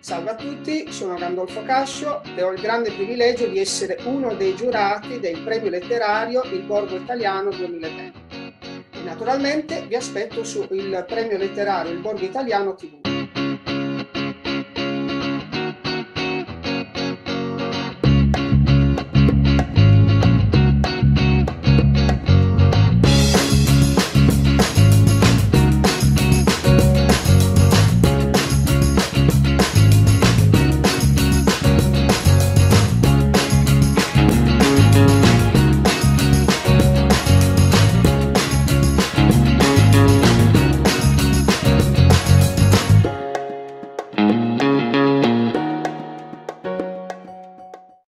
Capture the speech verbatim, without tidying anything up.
Salve a tutti, sono Gandolfo Cascio e ho il grande privilegio di essere uno dei giurati del premio letterario Il Borgo Italiano duemilaventi. Naturalmente vi aspetto su il premio letterario Il Borgo Italiano tivù.